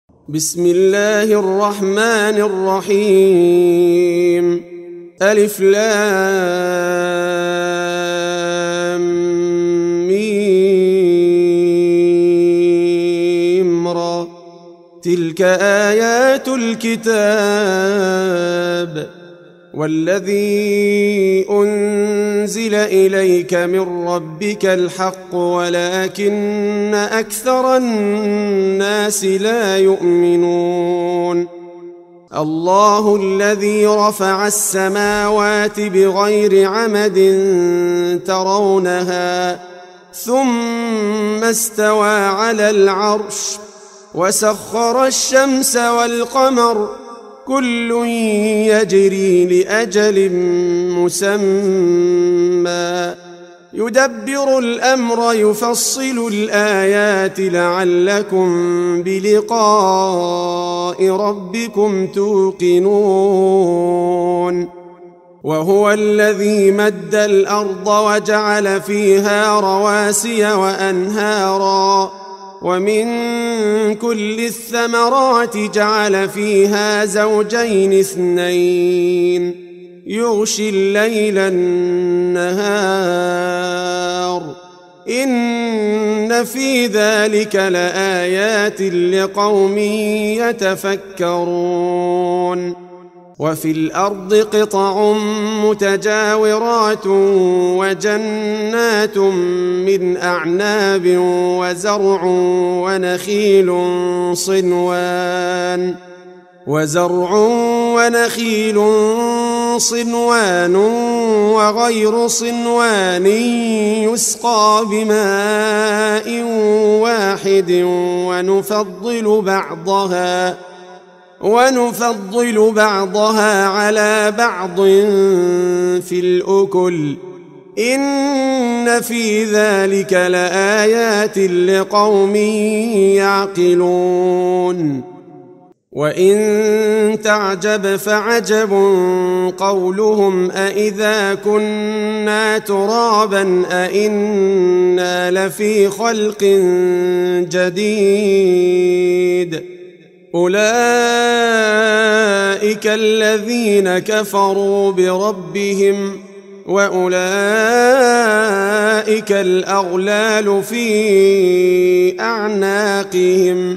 بسم الله الرحمن الرحيم. ألف لام ميم را. تلك آيات الكتاب والذي أنزل إليك من ربك الحق ولكن أكثر الناس لا يؤمنون. الله الذي رفع السماوات بغير عمد ترونها ثم استوى على العرش وسخر الشمس والقمر كل يجري لأجل مسمى يدبر الأمر يفصل الآيات لعلكم بلقاء ربكم توقنون. وهو الذي مد الأرض وجعل فيها رواسي وأنهارا ومن كل الثمرات جعل فيها زوجين اثنين يغشي الليل النهار إن في ذلك لآيات لقوم يتفكرون. وفي الأرض قطع متجاورات وجنات من أعناب وزرع ونخيل صنوان وغير صنوان يسقى بماء واحد ونفضل بعضها على بعض في الأكل إن في ذلك لآيات لقوم يعقلون. وإن تعجب فعجب قولهم أإذا كنا ترابا أإنا لفي خلق جديد أولئك الذين كفروا بربهم وأولئك الأغلال في أعناقهم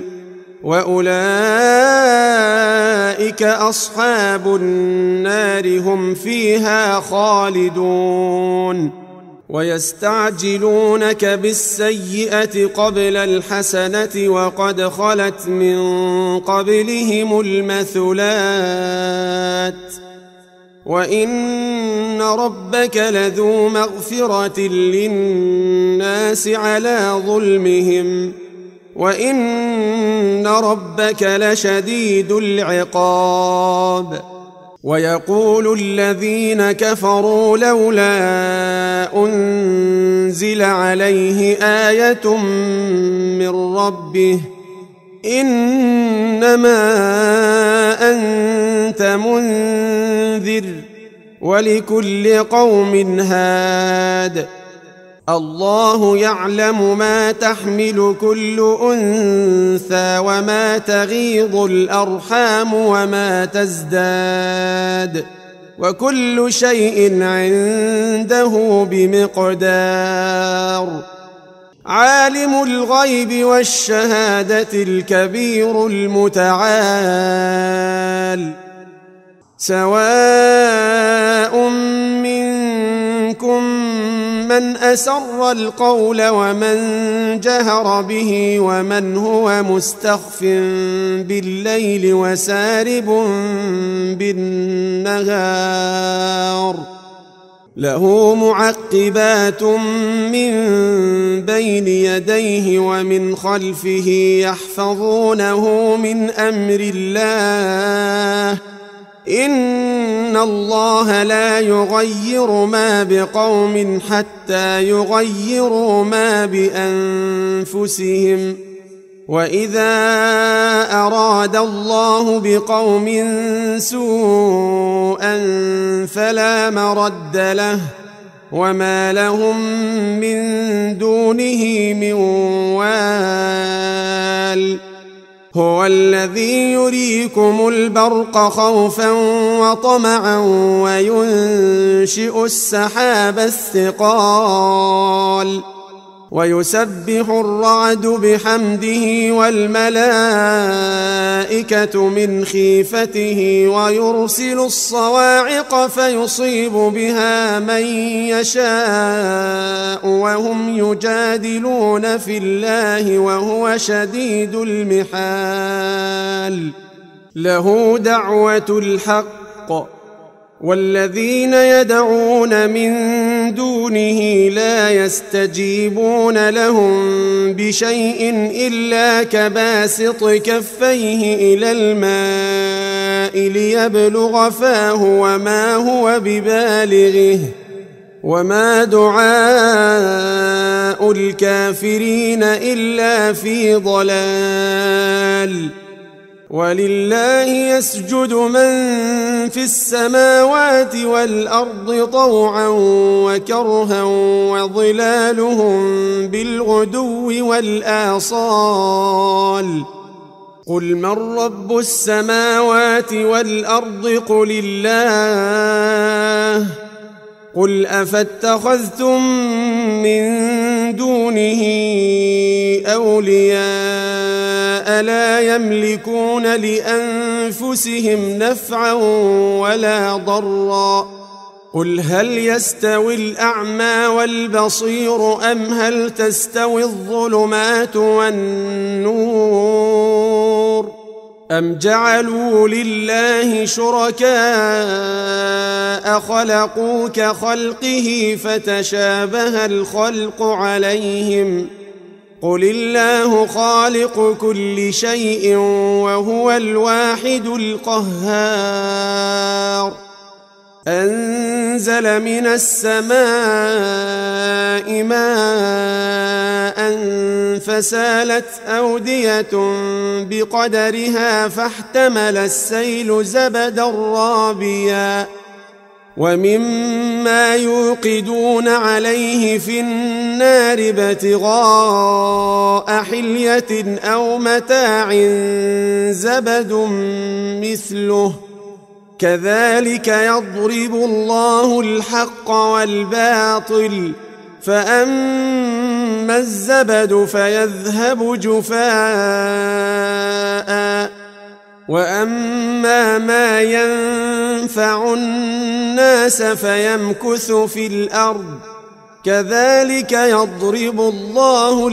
وأولئك أصحاب النار هم فيها خالدون. ويستعجلونك بالسيئة قبل الحسنة وقد خلت من قبلهم المثلات وإن ربك لذو مغفرة للناس على ظلمهم وإن ربك لشديد العقاب. ويقول الذين كفروا لولا أنزل عليه آية من ربه إنما أنت منذر ولكل قوم هاد الله يعلم ما تحمل كل أنثى وما تغيض الأرحام وما تزداد وكل شيء عنده بمقدار. عالم الغيب والشهادة الكبير المتعال سواء منكم من أسر القول ومن جهر به ومن هو مستخف بالليل وسارب بالنهار له معقبات من بين يديه ومن خلفه يحفظونه من أمر الله إن الله لا يغير ما بقوم حتى يغيروا ما بأنفسهم وإذا أراد الله بقوم سوءا فلا مرد له وما لهم من دونه من وال هو الذي يريكم البرق خوفا وطمعا وينشئ السحاب الثقال ويسبح الرعد بحمده والملائكة من خيفته ويرسل الصواعق فيصيب بها من يشاء وهم يجادلون في الله وهو شديد المحال له دعوة الحق والذين يدعون من دونه لا يستجيبون لهم بشيء إلا كباسط كفيه إلى الماء ليبلغ فاه وما هو ببالغه وما دعاء الكافرين إلا في ضلال ولله يسجد من في السماوات والأرض طوعا وكرها وظلالهم بالغدو والآصال قل من رب السماوات والأرض قل الله قل أفاتخذتم من دونه أولياء لا يملكون لأنفسهم نفعا ولا ضرا قل هل يستوي الأعمى والبصير أم هل تستوي الظلمات والنور أم جعلوا لله شركاء خلقوا كخلقه فتشابه الخلق عليهم قل الله خالق كل شيء وهو الواحد القهار أنزل من السماء ماء فسالت أودية بقدرها فاحتمل السيل زبدا رابيا ومما يوقدون عليه في النار ابتغاء حلية أو متاع زبد مثله كذلك يضرب الله الحق والباطل فأما الزبد فيذهب جفاء وأما ما ينفع الناس فيمكث في الأرض كذلك يضرب الله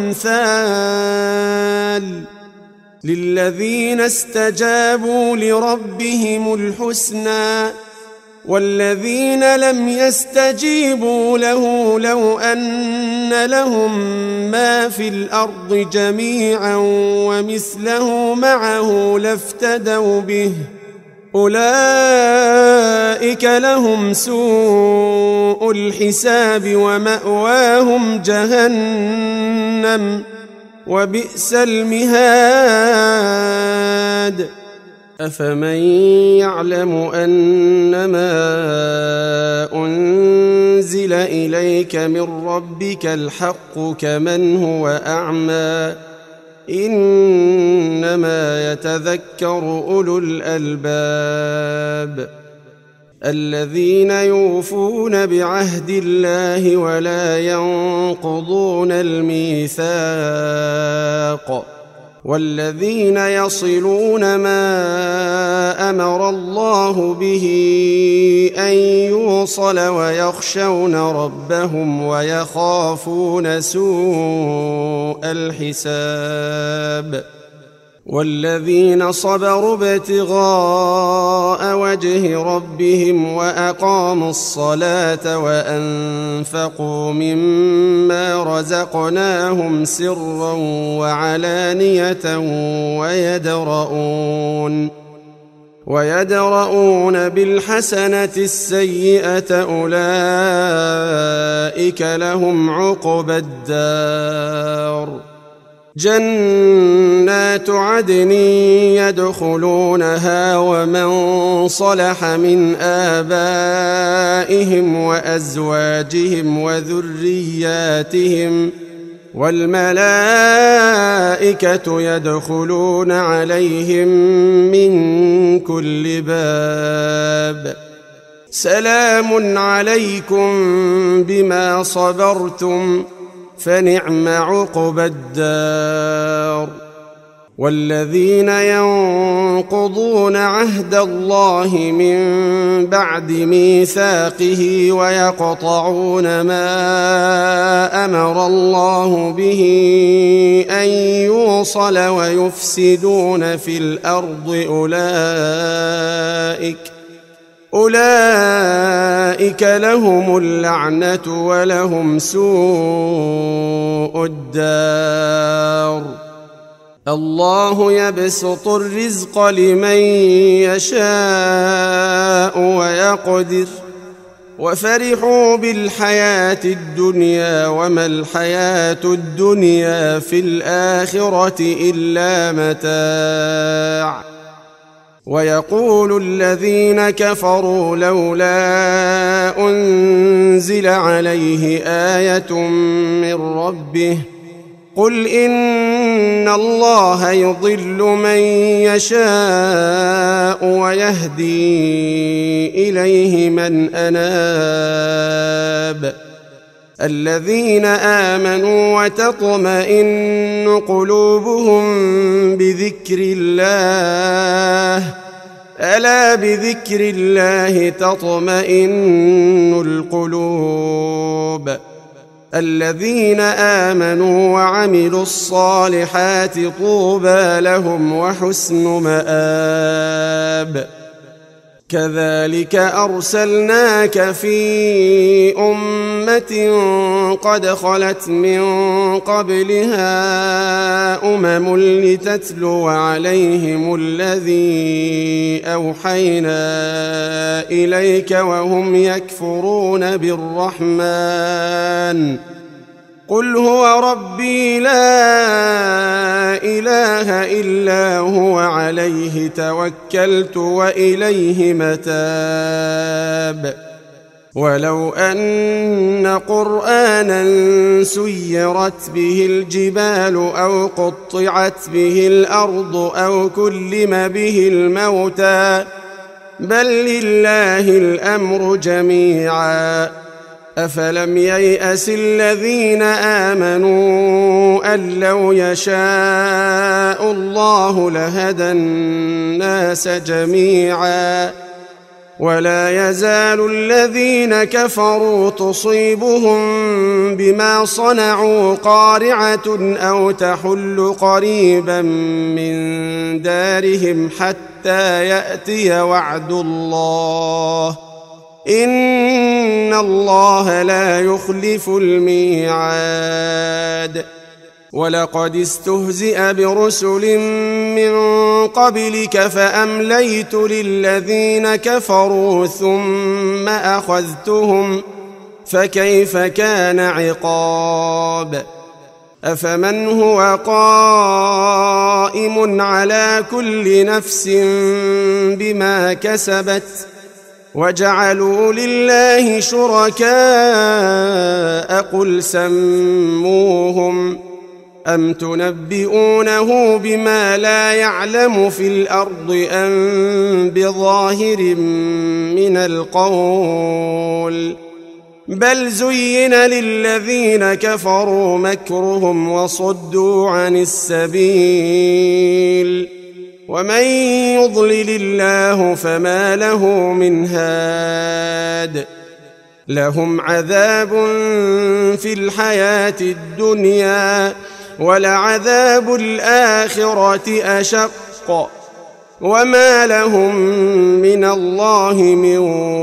الأمثال للذين استجابوا لربهم الحسنى والذين لم يستجيبوا له لو أن لهم ما في الأرض جميعا ومثله معه لافتدوا به أولئك لهم سوء الحساب ومأواهم جهنم وبئس المهاد أفمن يعلم أنما أنزل إليك من ربك الحق كمن هو أعمى إنما يتذكر أولو الألباب الذين يوفون بعهد الله ولا ينقضون الميثاق والذين يصلون ما أمر الله به أن يوصل ويخشون ربهم ويخافون سوء الحساب والذين صبروا ابتغاء وجه ربهم وأقاموا الصلاة وأنفقوا مما رزقناهم سرا وعلانية ويدرؤون بالحسنة السيئة أولئك لهم عقبى الدار جنات عدن يدخلونها ومن صلح من آبائهم وأزواجهم والملائكة يدخلون عليهم من كل باب سلام عليكم بما صبرتم فنعم عقبى الدار والذين ينقضون عهد الله من بعد ميثاقه ويقطعون ما أمر الله به أن يوصل ويفسدون في الأرض أولئك لهم اللعنة ولهم سوء الدار الله يبسط الرزق لمن يشاء ويقدر وفرحوا بالحياة الدنيا وما الحياة الدنيا في الآخرة إلا متاع ويقول الذين كفروا لولا أنزل عليه آية من ربه قل إن الله يضل من يشاء ويهدي إليه من أناب الذين آمنوا وتطمئن قلوبهم بذكر الله ألا بذكر الله تطمئن القلوب الذين آمنوا وعملوا الصالحات طوبى لهم وحسن مآب كذلك أرسلناك في أمة قد خلت من قبلها لتتلو عليهم الذي أوحينا إليك وهم يكفرون بالرحمن قل هو ربي لا إله إلا هو عليه توكلت وإليه متاب ولو أن قرآنا سيرت به الجبال أو قطعت به الأرض أو كلم به الموتى بل لله الأمر جميعا أفلم ييأس الذين آمنوا أن لو يشاء الله لهدى الناس جميعا ولا يزال الذين كفروا تصيبهم بما صنعوا قارعة أو تحل قريبا من دارهم حتى يأتي وعد الله إن الله لا يخلف الميعاد ولقد استهزئ برسل من قبلك فأمليت للذين كفروا ثم أخذتهم فكيف كان عقاب أفمن هو قائم على كل نفس بما كسبت وجعلوا لله شركاء قل سموهم أم تنبئونه بما لا يعلم في الأرض أم بظاهر من القول بل زين للذين كفروا مكرهم وصدوا عن السبيل ومن يضلل الله فما له من هاد لهم عذاب في الحياة الدنيا ولعذاب الآخرة أشق وما لهم من الله من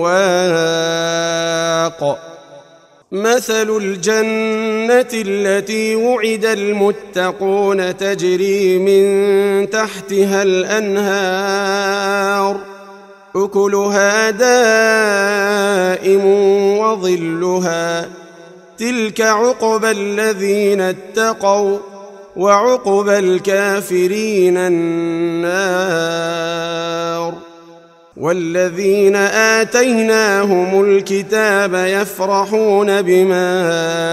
واق مثل الجنة التي وعد المتقون تجري من تحتها الأنهار أكلها دائم وظلها تلك عقبى الذين اتقوا وعقبى الكافرين النار والذين آتيناهم الكتاب يفرحون بما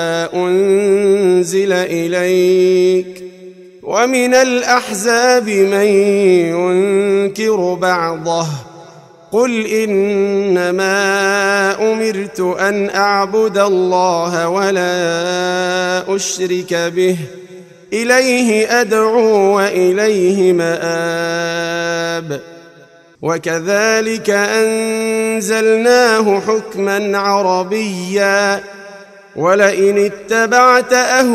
أنزل إليك ومن الأحزاب من ينكر بعضه قل إنما أمرت أن أعبد الله ولا أشرك به إليه أدعو وإليه مآب وكذلك أنزلناه حكما عربيا ولئن اتبعت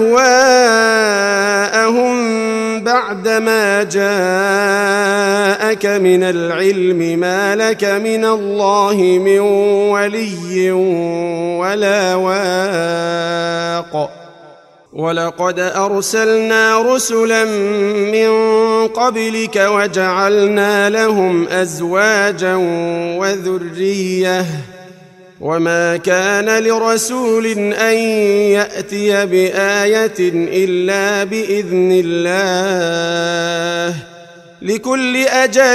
أهواءهم بعدما جاءك من العلم ما لك من الله من ولي ولا واق ولقد أرسلنا رسلا من قبلك وجعلنا لهم أزواجا وذرية وما كان لرسول أن يأتي بآية إلا بإذن الله لكل أجل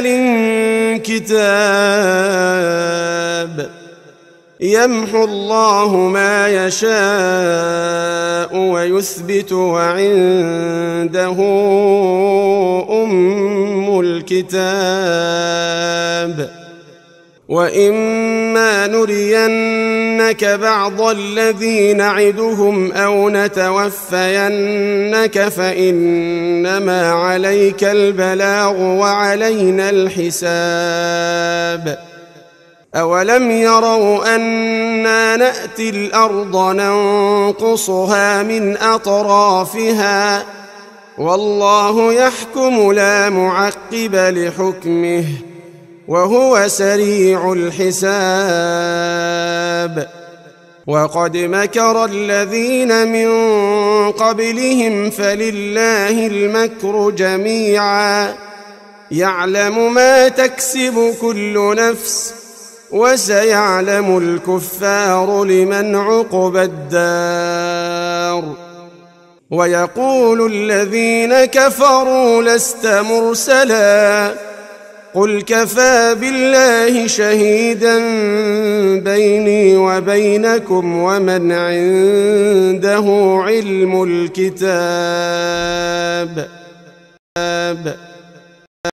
كتاب يمحو الله ما يشاء ويثبت وعنده أم الكتاب وإما نرينك بعض الذي نعدهم أو نتوفينك فإنما عليك البلاغ وعلينا الحساب أولم يروا أنا نأتي الأرض ننقصها من أطرافها والله يحكم لا معقب لحكمه وهو سريع الحساب وقد مكر الذين من قبلهم فلله المكر جميعا يعلم ما تكسب كل نفس وسيعلم الكفار لمن عقبى الدار ويقول الذين كفروا لست مرسلا قل كفى بالله شهيدا بيني وبينكم ومن عنده علم الكتاب